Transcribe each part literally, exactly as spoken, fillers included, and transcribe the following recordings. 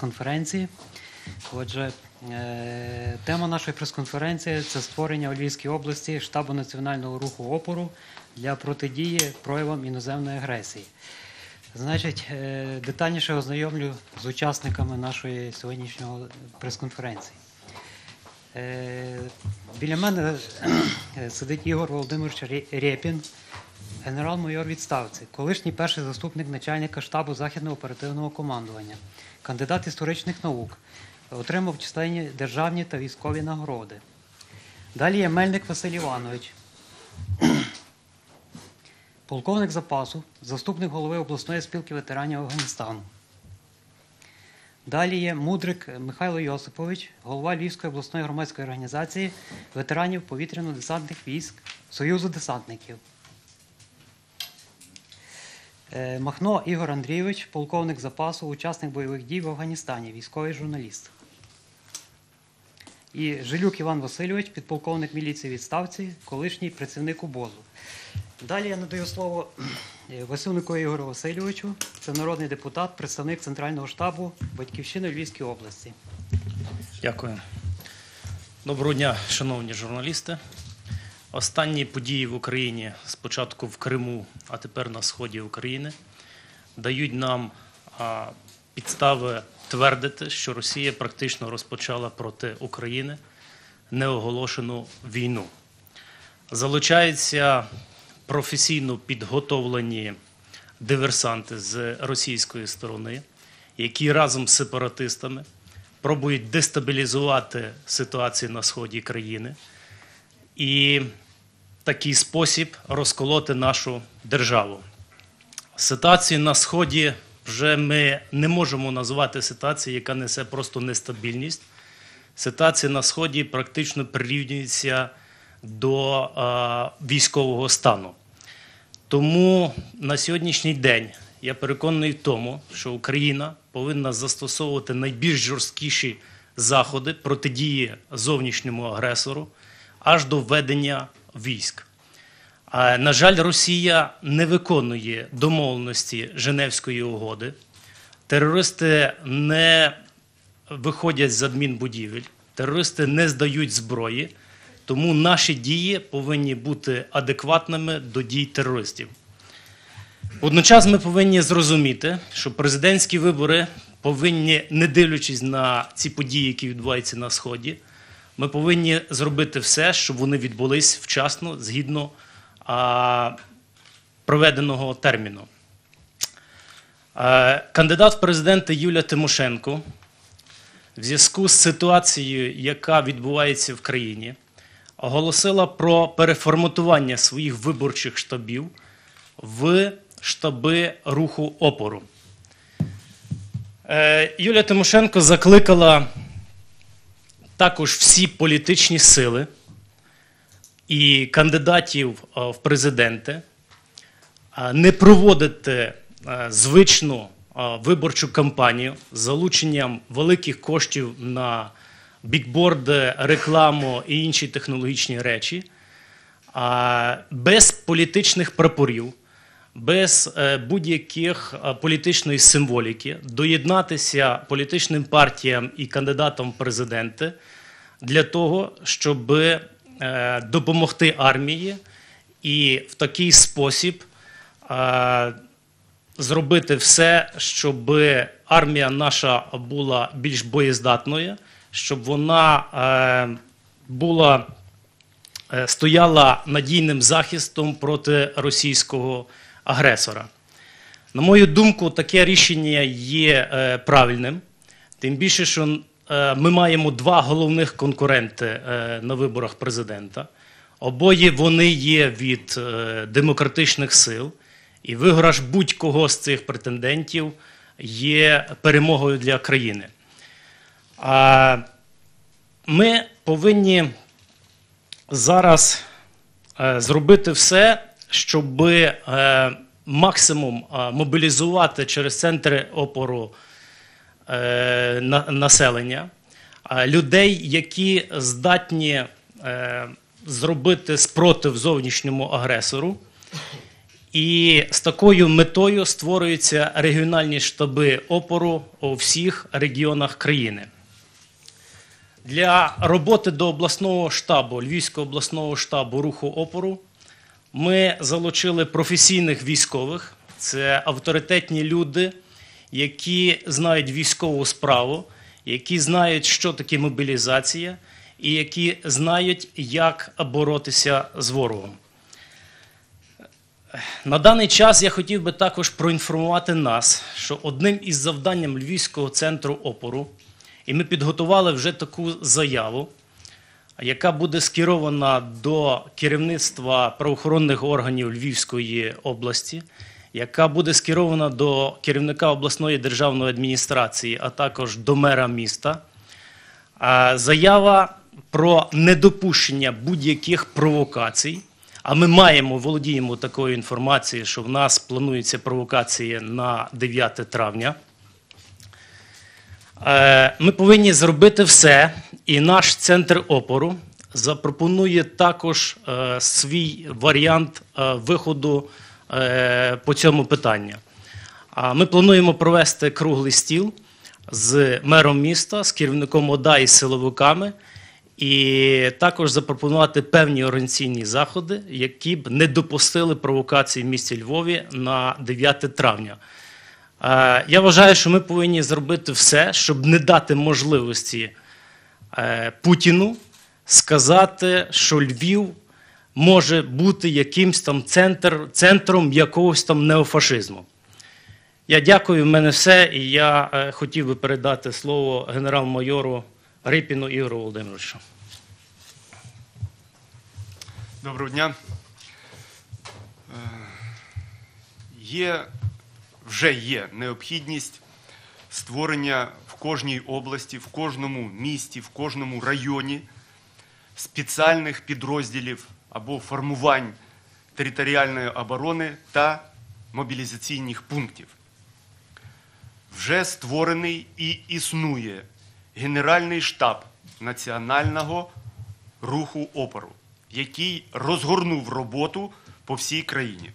прес-конференції. Отже, тема нашої прес-конференції – це створення у Львівській області штабу національного руху опору для протидії проявам іноземної агресії. Значить, детальніше ознайомлю з учасниками нашої сьогоднішньої прес-конференції. Біля мене сидить Ігор Володимирович Рєпін, генерал-майор відставці, колишній перший заступник начальника штабу Західного оперативного командування, кандидат історичних наук, отримав численні державні та військові нагороди. Далі є Мельник Василь Іванович, полковник запасу, заступник голови обласної спілки ветеранів Афганістану. Далі є Мудрик Михайло Йосипович, голова Львівської обласної громадської організації ветеранів повітряно-десантних військ Союзу десантників. Махно Ігор Андрійович, полковник запасу, учасник бойових дій в Афганістані, військовий журналіст. І Жилюк Іван Васильович, підполковник міліції відставці, колишній працівник УБОЗу. Далі я надаю слово Васюнику Ігору Васильовичу, це народний депутат, представник Центрального штабу «Батьківщини» Львівської області. Дякую. Доброго дня, шановні журналісти. Останні події в Україні, спочатку в Криму, а тепер на сході України, дають нам а, підстави твердити, що Росія практично розпочала проти України неоголошену війну. Залучаються професійно підготовлені диверсанти з російської сторони, які разом з сепаратистами пробують дестабілізувати ситуацію на сході країни і в такий спосіб розколоти нашу державу. Ситуацію на сході вже ми не можемо назвати ситуацією, яка несе просто нестабільність. Ситуація на сході практично прирівнюється до а, військового стану. Тому на сьогоднішній день я переконаний в тому, що Україна повинна застосовувати найбільш жорсткіші заходи протидії зовнішньому агресору аж до введення військ. А, на жаль, Росія не виконує домовленості Женевської угоди. Терористи не виходять з адмінбудівель, терористи не здають зброї. Тому наші дії повинні бути адекватними до дій терористів. Водночас ми повинні зрозуміти, що президентські вибори повинні, не дивлячись на ці події, які відбуваються на Сході, ми повинні зробити все, щоб вони відбулись вчасно, згідно а, проведеного терміну. А, кандидат в президенти Юлія Тимошенко в зв'язку з ситуацією, яка відбувається в країні, оголосила про переформатування своїх виборчих штабів в штаби руху опору. Юлія Тимошенко закликала також всі політичні сили і кандидатів в президенти не проводити звичну виборчу кампанію з залученням великих коштів на бікборди, рекламу і інші технологічні речі, без політичних прапорів, без будь-яких політичної символіки, доєднатися політичним партіям і кандидатам в президенти для того, щоб допомогти армії і в такий спосіб зробити все, щоб армія наша була більш боєздатною, щоб вона е, була, е, стояла надійним захистом проти російського агресора. На мою думку, таке рішення є е, правильним, тим більше, що е, ми маємо два головних конкуренти е, на виборах президента. Обоє вони є від е, демократичних сил, і виграш будь-кого з цих претендентів є перемогою для країни. Ми повинні зараз зробити все, щоб максимум мобілізувати через центри опору населення, людей, які здатні зробити спротив зовнішньому агресору І з такою метою створюються регіональні штаби опору у всіх регіонах країни. Для роботи до обласного штабу, Львівського обласного штабу руху опору, ми залучили професійних військових. Це авторитетні люди, які знають військову справу, які знають, що таке мобілізація, і які знають, як боротися з ворогом. На даний час я хотів би також проінформувати нас, що одним із завданням Львівського центру опору, і ми підготували вже таку заяву, яка буде скерована до керівництва правоохоронних органів Львівської області, яка буде скерована до керівника обласної державної адміністрації, а також до мера міста. Заява про недопущення будь-яких провокацій, а ми маємо, володіємо такою інформацією, що в нас планується провокація на дев'яте травня. Ми повинні зробити все, і наш центр опору запропонує також свій варіант виходу по цьому питанню. Ми плануємо провести круглий стіл з мером міста, з керівником ОДА і силовиками, і також запропонувати певні організаційні заходи, які б не допустили провокації в місті Львові на дев'яте травня. Я вважаю, що ми повинні зробити все, щоб не дати можливості Путіну сказати, що Львів може бути якимсь там центр, центром якогось там неофашизму. Я дякую, в мене все, і я е, хотів би передати слово генерал-майору Рипіну Ігорю Володимировичу. Доброго дня. Є, вже є необхідність створення в кожній області, в кожному місті, в кожному районі спеціальних підрозділів або формувань територіальної оборони та мобілізаційних пунктів. Вже створений і існує Генеральний штаб Національного руху опору, який розгорнув роботу по всій країні.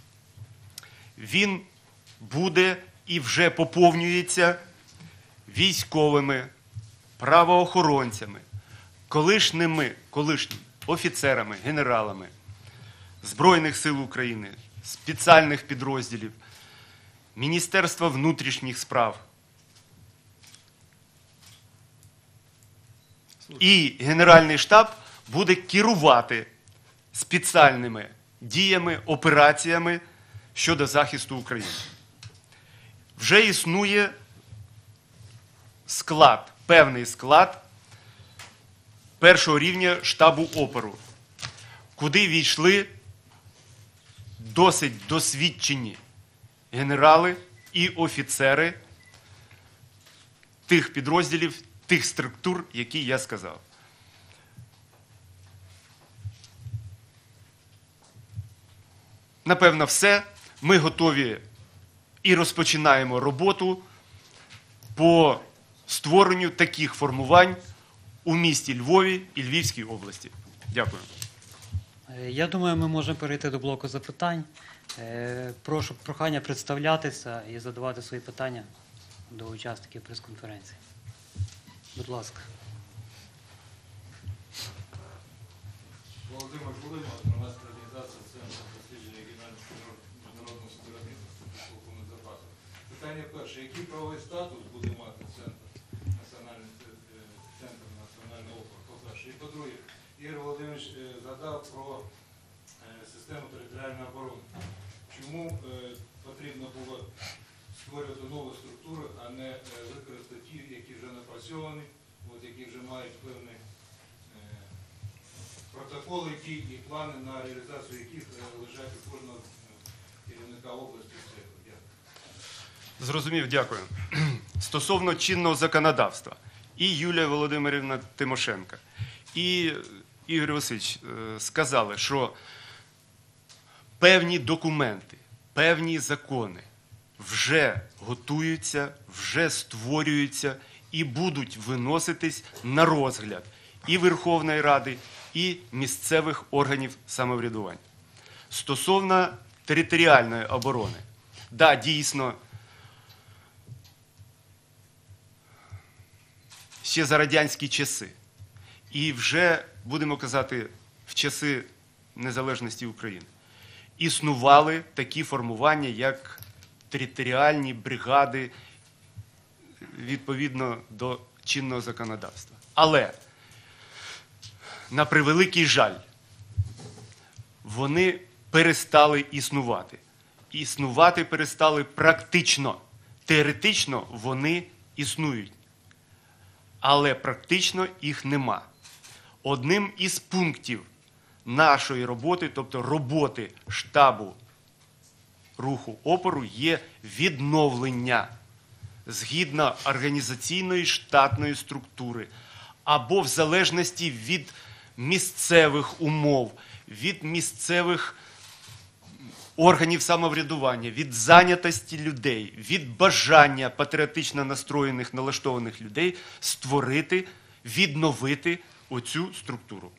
Він буде і вже поповнюється військовими, правоохоронцями, колишніми, колишніми офіцерами, генералами Збройних сил України, спеціальних підрозділів, Міністерства внутрішніх справ. І Генеральний штаб буде керувати спеціальними діями, операціями щодо захисту України. Вже існує склад, певний склад першого рівня штабу опору, куди війшли досить досвідчені генерали і офіцери тих підрозділів, тих структур, які я сказав. Напевно, все. Ми готові і розпочинаємо роботу по створенню таких формувань у місті Львові і Львівській області. Дякую. Я думаю, ми можемо перейти до блоку запитань. Е, Прошу прохання представлятися і задавати свої питання до учасників прес-конференції. Будь ласка. Володимир Волимов, громадська організація Центр дослідження регіонального міжнародного співробітництва підполковник запасу. Питання перше. Який правовий статус буде мати Центр національний центр національного опору? По-перше. І по-друге, Ігор Володимирович згадав про систему територіальної оборони. Чому потрібно було створювати нову структуру, а не використати ті, які вже напрацьовані, от, які вже мають певні протоколи і плани, на реалізацію яких лежать у кожного керівника області. Зрозумів, дякую. Стосовно чинного законодавства, і Юлія Володимирівна Тимошенко, і Ігор Васильович сказали, що певні документи, певні закони вже готуються, вже створюються і будуть виноситись на розгляд і Верховної Ради, і місцевих органів самоврядування. Стосовно територіальної оборони. Да, дійсно, ще за радянські часи. І вже, будемо казати, в часи незалежності України існували такі формування, як територіальні бригади, відповідно до чинного законодавства. Але, на превеликий жаль, вони перестали існувати. Існувати перестали практично. Теоретично вони існують, але практично їх нема. Одним із пунктів нашої роботи, тобто роботи штабу руху опору, є відновлення згідно організаційної штатної структури або в залежності від місцевих умов, від місцевих органів самоврядування, від зайнятості людей, від бажання патріотично настроєних, налаштованих людей створити, відновити оцю структуру.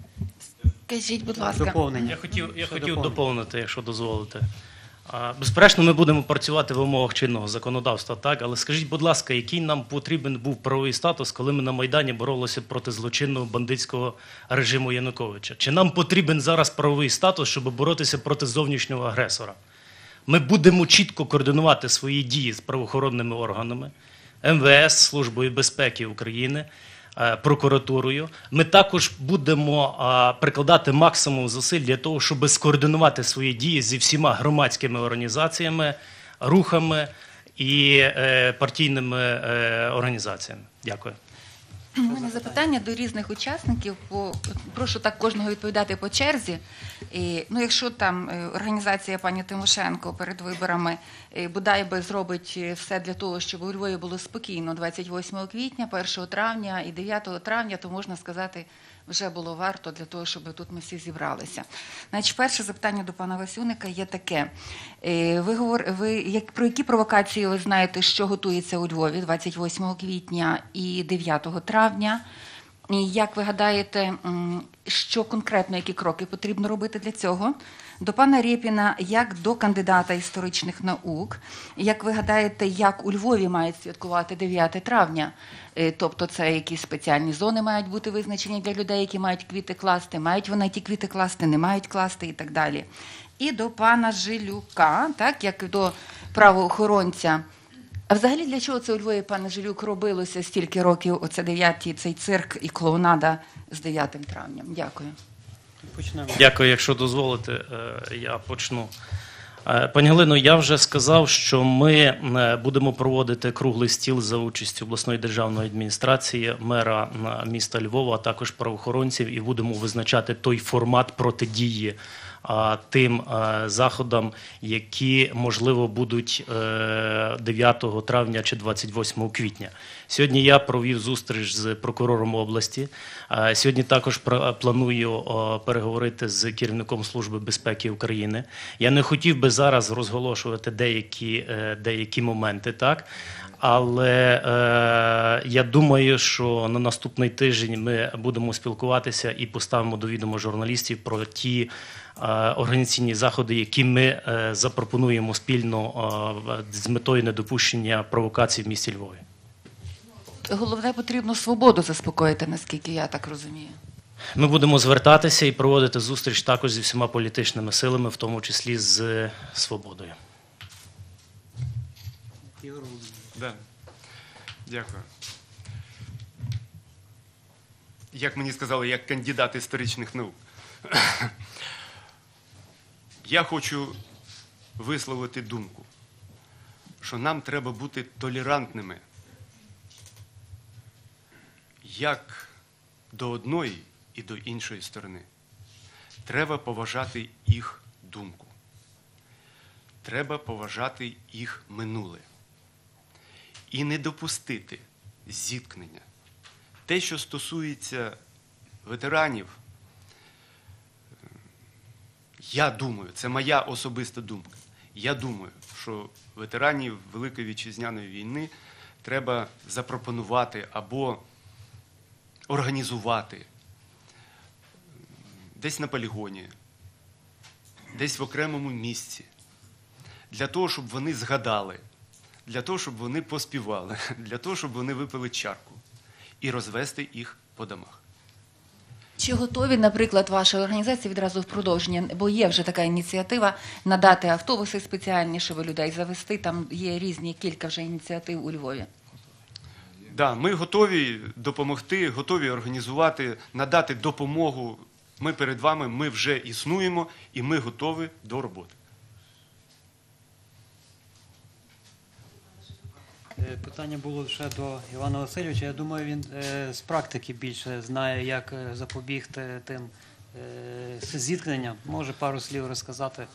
Скажіть, будь ласка. Доповнення. Я хотів, я Ще хотів доповнення. доповнити, якщо дозволите. А, Безперечно, ми будемо працювати в умовах чинного законодавства, так? Але скажіть, будь ласка, який нам потрібен був правовий статус, коли ми на Майдані боролися проти злочинного бандитського режиму Януковича? Чи нам потрібен зараз правовий статус, щоб боротися проти зовнішнього агресора? Ми будемо чітко координувати свої дії з правоохоронними органами, ем ве ес, Службою безпеки України, е, прокуратурою. Ми також будемо е, прикладати максимум зусиль для того, щоб скоординувати свої дії зі всіма громадськими організаціями, рухами і е, партійними е, організаціями. Дякую. У мене запитання до різних учасників. По, прошу так кожного відповідати по черзі. І, ну, якщо там е, організація пані Тимошенко перед виборами е, бодай би зробить е, все для того, щоб у Львові було спокійно двадцять восьмого квітня, першого травня і дев'ятого травня, то можна сказати, вже було варто для того, щоб тут ми всі зібралися. Значить, перше запитання до пана Васюника є таке. Е, Ви, говор... ви як... Про які провокації ви знаєте, що готується у Львові двадцять восьмого квітня і дев'ятого травня? І як ви гадаєте, що конкретно, які кроки потрібно робити для цього? До пана Рєпіна, як до кандидата історичних наук, як ви гадаєте, як у Львові мають святкувати дев'яте травня? Е, Тобто це якісь спеціальні зони мають бути визначені для людей, які мають квіти класти, мають вони ті квіти класти, не мають класти і так далі. І до пана Жилюка, так, як до правоохоронця. А взагалі для чого це у Львові, пане Жилюк, робилося стільки років, оце дев'ятий, цей цирк і клоунада з дев'ятим травням? Дякую. Почнемо. Дякую, якщо дозволите, е, я почну. Е, Пані Галино, я вже сказав, що ми е, будемо проводити круглий стіл за участю обласної державної адміністрації, мера е, міста Львова, а також правоохоронців, і будемо визначати той формат протидії е, тим е, заходам, які, можливо, будуть е, дев'ятого травня чи двадцять восьмого квітня. Сьогодні я провів зустріч з прокурором області. Е, Сьогодні також пра- планую е, переговорити з керівником Служби безпеки України. Я не хотів би зараз розголошувати деякі, е, деякі моменти, так? Але е, я думаю, що на наступний тиждень ми будемо спілкуватися і поставимо до відома журналістів про ті е, організаційні заходи, які ми е, запропонуємо спільно е, з метою недопущення провокацій в місті Львові. Головне, потрібно свободу заспокоїти, наскільки я так розумію. Ми будемо звертатися і проводити зустріч також зі всіма політичними силами, в тому числі з «Свободою». Ігор Володимирович. Да. Дякую. Як мені сказали, як кандидат історичних наук. Я хочу висловити думку, що нам треба бути толерантними як до одної і до іншої сторони. Треба поважати їх думку. Треба поважати їх минуле. І не допустити зіткнення. Те, що стосується ветеранів, я думаю, це моя особиста думка, я думаю, що ветеранів Великої Вітчизняної війни треба запропонувати або організувати десь на полігоні, десь в окремому місці, для того, щоб вони згадали, для того, щоб вони поспівали, для того, щоб вони випили чарку і розвести їх по домах. Чи готові, наприклад, ваша організація відразу в продовження, бо є вже така ініціатива, надати автобуси спеціальні, щоб людей завести, там є різні кілька вже ініціатив у Львові? Да, ми готові допомогти, готові організувати, надати допомогу. Ми перед вами, ми вже існуємо і ми готові до роботи. Е, Питання було ще до Івана Васильовича. Я думаю, він е, з практики більше знає, як е, запобігти тим е, зіткненням. Може пару слів розказати.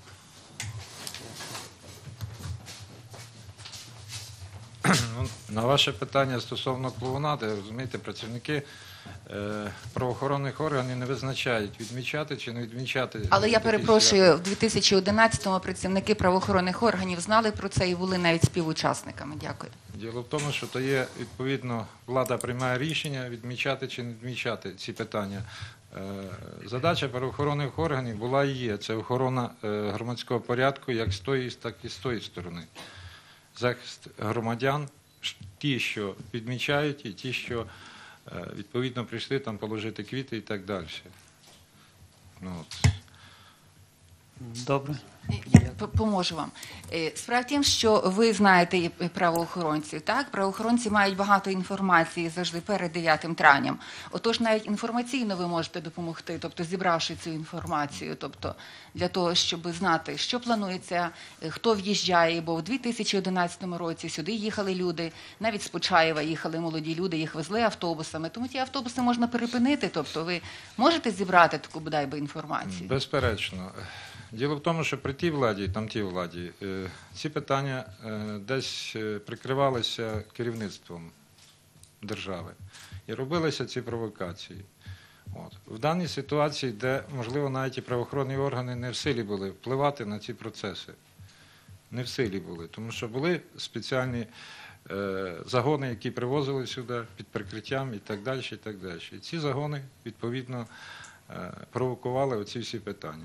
Ну, на ваше питання стосовно клоунади, розумієте, працівники е, правоохоронних органів не визначають, відмічати чи не відмічати. Але я такі перепрошую, свята. в дві тисячі одинадцятому працівники правоохоронних органів знали про це і були навіть співучасниками. Дякую. Діло в тому, що то є, відповідно, влада приймає рішення, відмічати чи не відмічати ці питання. Е, Задача правоохоронних органів була і є. Це охорона е, громадського порядку як з тої, так і з тої сторони. Захист громадян, ті, що відмічають, і ті, що е, відповідно прийшли там положити квіти і так далі. Ну, от. Добре. Я п- поможу вам. Е, Справа в тім, що ви знаєте і правоохоронців, так? Правоохоронці мають багато інформації завжди перед дев'ятим травням. Отож, навіть інформаційно ви можете допомогти, тобто зібравши цю інформацію, тобто для того, щоб знати, що планується, е, хто в'їжджає, бо в дві тисячі одинадцятому році сюди їхали люди, навіть з Почаєва їхали молоді люди, їх везли автобусами, тому ті автобуси можна перепинити, тобто ви можете зібрати таку, бодай би, інформацію? Безперечно. Діло в тому, що при тій владі, там тій владі, е, ці питання е, десь е, прикривалися керівництвом держави і робилися ці провокації. От. В даній ситуації, де, можливо, навіть і правоохоронні органи не в силі були впливати на ці процеси, не в силі були, тому що були спеціальні е, загони, які привозили сюди під прикриттям і так далі, і так далі. І ці загони, відповідно, е, провокували оці всі питання.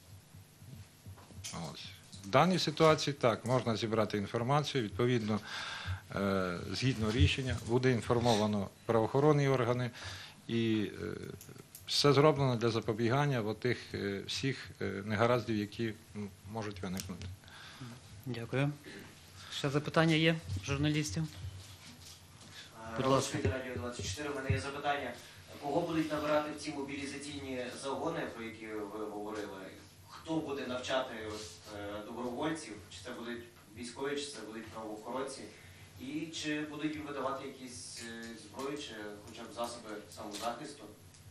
Ось. В даній ситуації так, можна зібрати інформацію, відповідно, е, згідно рішення, буде інформовано правоохоронні органи і е, все зроблено для запобігання от тих е, всіх е, негараздів, які м, можуть виникнути. Дякую. Ще запитання є журналістів? Будь ласка. Розслід Радіо двадцять чотири. У мене є запитання. Кого будуть набирати в ці мобілізаційні загони, про які ви говорили? Хто буде навчати от, е, добровольців? Чи це будуть військові, чи це будуть правоохоронці? І чи будуть їм видавати якісь е, зброї, чи хоча б засоби самозахисту?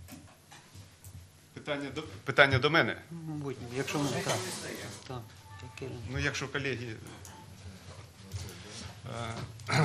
Питання до, питання до мене. Мабуть, якщо ми так. Так. Таке. Ну, якщо колеги... е,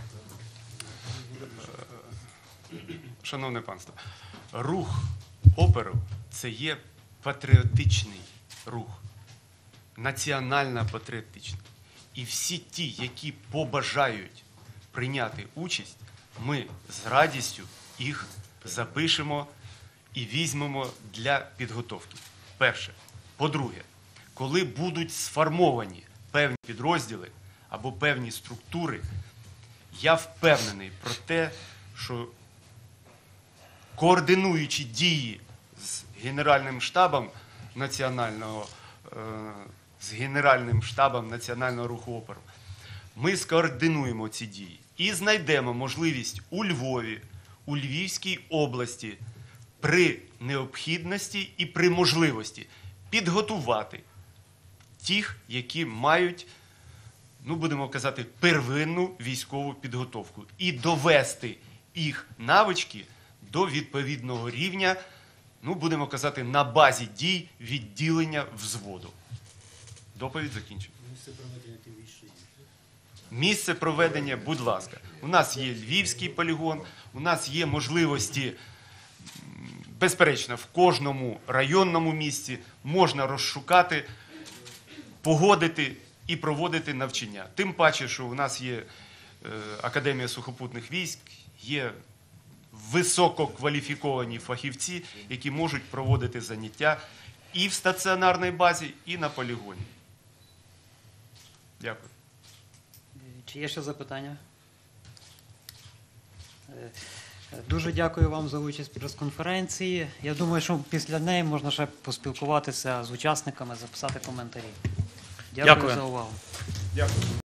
Шановне панство, рух оперу – це є патріотичний рух, національно-патріотичний. І всі ті, які побажають прийняти участь, ми з радістю їх запишемо і візьмемо для підготовки. Перше. По-друге, коли будуть сформовані певні підрозділи або певні структури, я впевнений про те, що координуючи дії з Генеральним штабом національного, е, з Генеральним штабом Національного руху опору, ми скоординуємо ці дії і знайдемо можливість у Львові, у Львівській області при необхідності і при можливості підготувати тих, які мають, ну будемо казати, первинну військову підготовку і довести їх навички до відповідного рівня, ну, будемо казати, на базі дій відділення взводу. Доповідь закінчена. Місце проведення, будь ласка. У нас є Львівський полігон, у нас є можливості, безперечно, в кожному районному місці можна розшукати, погодити і проводити навчання. Тим паче, що у нас є е, Академія сухопутних військ, є висококваліфіковані фахівці, які можуть проводити заняття і в стаціонарній базі, і на полігоні. Дякую. Чи є ще запитання? Е, Дуже дякую вам за участь в прес-конференції. Я думаю, що після неї можна ще поспілкуватися з учасниками, записати коментарі. Дякую, Дякую. за увагу. Дякую.